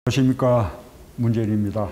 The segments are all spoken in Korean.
안녕하십니까, 문재인입니다.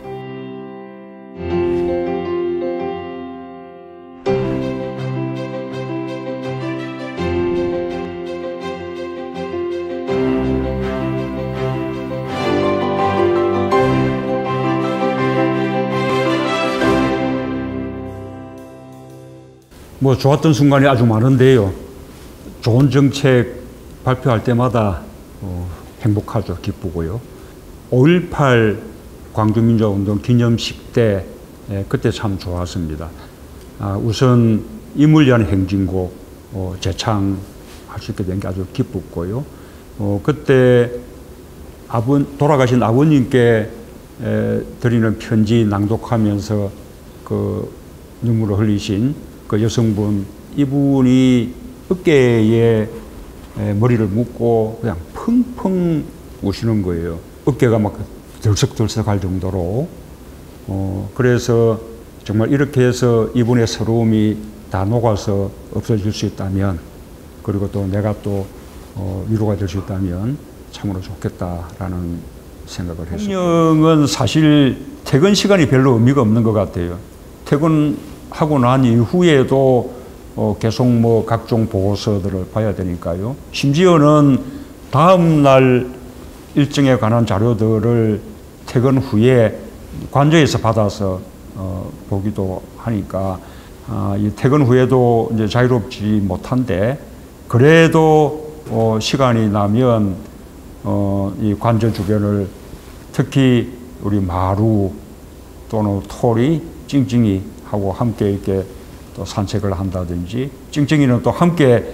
좋았던 순간이 아주 많은데요. 좋은 정책 발표할 때마다 행복하죠. 기쁘고요. 5.18 광주민주화운동 기념식 때 그때 참 좋았습니다. 우선 인물위한 행진곡 재창할 수 있게 된 게 아주 기뻤고요. 그때 돌아가신 아버님께 드리는 편지 낭독하면서 그 눈물을 흘리신 그 여성분, 이분이 어깨에 머리를 묻고 그냥 펑펑 우시는 거예요. 어깨가 막 들썩들썩할 정도로. 그래서 정말 이렇게 해서 이분의 서러움이 다 녹아서 없어질 수 있다면, 그리고 또 내가 또 위로가 될 수 있다면 참으로 좋겠다라는 생각을 했습니다. 대통령은 사실 퇴근 시간이 별로 의미가 없는 것 같아요. 퇴근하고 난 이후에도 계속 각종 보고서들을 봐야 되니까요. 심지어는 다음 날 일정에 관한 자료들을 퇴근 후에 관저에서 받아서 보기도 하니까 이 퇴근 후에도 이제 자유롭지 못한데, 그래도 시간이 나면 이 관저 주변을, 특히 우리 마루 또는 토리 찡찡이 하고 함께 이렇게 또 산책을 한다든지, 찡찡이는 또 함께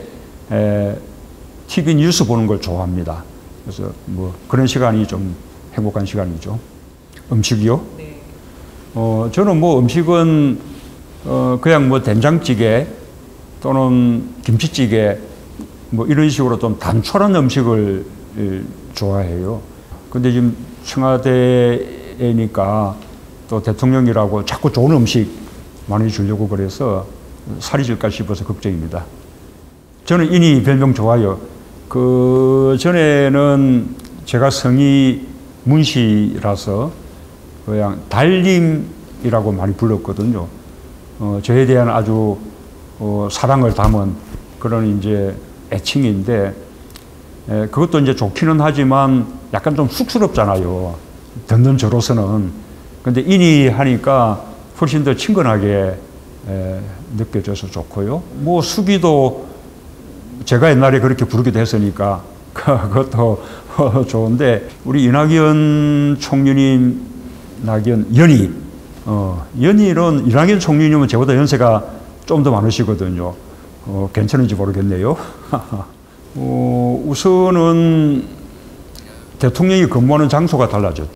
TV 뉴스 보는 걸 좋아합니다. 그래서 그런 시간이 좀 행복한 시간이죠. 음식이요? 네. 저는 음식은 그냥 된장찌개 또는 김치찌개 이런 식으로 좀 단촐한 음식을 좋아해요. 근데 지금 청와대니까 또 대통령이라고 자꾸 좋은 음식 많이 주려고 그래서 살이 찔까 싶어서 걱정입니다. 저는 이니 별명 좋아요. 그 전에는 제가 성이 문씨라서 그냥 달님이라고 많이 불렀거든요. 저에 대한 아주 사랑을 담은 그런 이제 애칭인데, 그것도 이제 좋기는 하지만 약간 좀 쑥스럽잖아요. 듣는 저로서는. 근데 인이 하니까 훨씬 더 친근하게 느껴져서 좋고요. 수기도 제가 옛날에 그렇게 부르기도 했으니까 그것도 좋은데, 우리 이낙연 총리님, 연희. 연희는 이낙연 총리님은 저보다 연세가 좀 더 많으시거든요. 괜찮은지 모르겠네요. 우선은 대통령이 근무하는 장소가 달라졌죠.